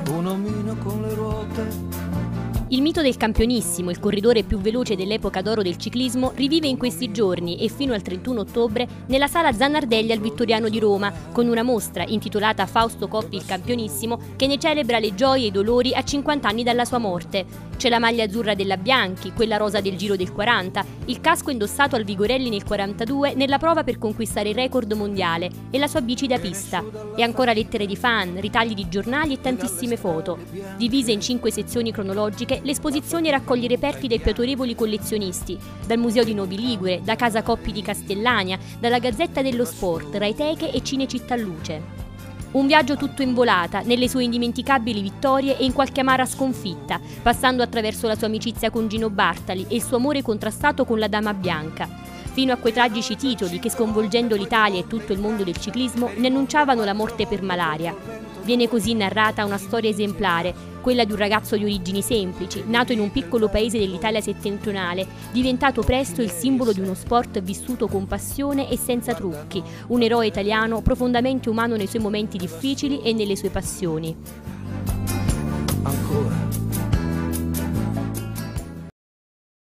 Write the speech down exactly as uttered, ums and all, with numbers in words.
un omino con le ruote. Il mito del campionissimo, il corridore più veloce dell'epoca d'oro del ciclismo, rivive in questi giorni e fino al trentuno ottobre nella sala Zanardelli al Vittoriano di Roma, con una mostra intitolata Fausto Coppi il campionissimo, che ne celebra le gioie e i dolori a cinquanta anni dalla sua morte. C'è la maglia azzurra della Bianchi, quella rosa del Giro del quaranta, il casco indossato al Vigorelli nel quarantadue nella prova per conquistare il record mondiale e la sua bici da pista. E ancora lettere di fan, ritagli di giornali e tantissime foto. Divise in cinque sezioni cronologiche, l'esposizione raccoglie i reperti dei più autorevoli collezionisti, dal Museo di Novi Ligure, da Casa Coppi di Castellania, dalla Gazzetta dello Sport, Raiteche e Cinecittà Luce. Un viaggio tutto in volata, nelle sue indimenticabili vittorie e in qualche amara sconfitta, passando attraverso la sua amicizia con Gino Bartali e il suo amore contrastato con la Dama Bianca, fino a quei tragici titoli che, sconvolgendo l'Italia e tutto il mondo del ciclismo, ne annunciavano la morte per malaria. Viene così narrata una storia esemplare, quella di un ragazzo di origini semplici, nato in un piccolo paese dell'Italia settentrionale, diventato presto il simbolo di uno sport vissuto con passione e senza trucchi, un eroe italiano profondamente umano nei suoi momenti difficili e nelle sue passioni. Ancora